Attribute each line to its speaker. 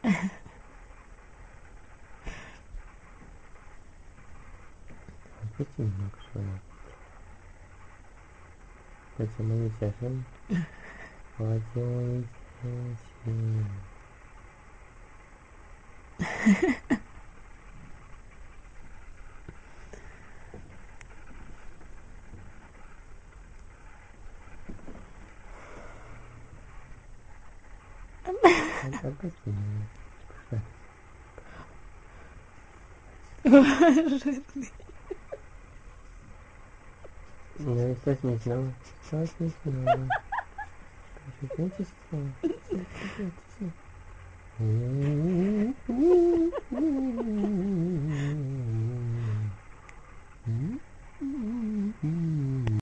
Speaker 1: Отпусти немного швырнуть. Поцелуй сожим. Поцелуй сожим. Отпусти немного.
Speaker 2: Жирный.
Speaker 1: Ну, что смешного? Что смешного? Что смешного?